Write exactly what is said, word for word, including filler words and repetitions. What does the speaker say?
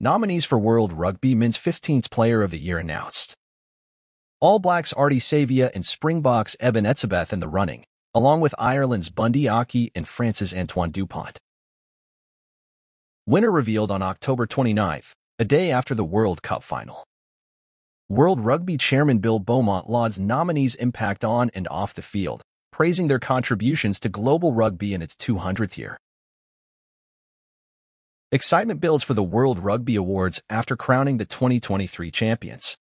Nominees for World Rugby Men's fifteenth Player of the Year announced. All Blacks Ardie Savea and Springboks Eben Etzebeth in the running, along with Ireland's Bundee and France's Antoine Dupont. Winner revealed on October twenty-ninth, a day after the World Cup final. World Rugby Chairman Bill Beaumont lauds nominees' impact on and off the field, praising their contributions to global rugby in its two hundredth year. Excitement builds for the World Rugby Awards after crowning the twenty twenty-three champions.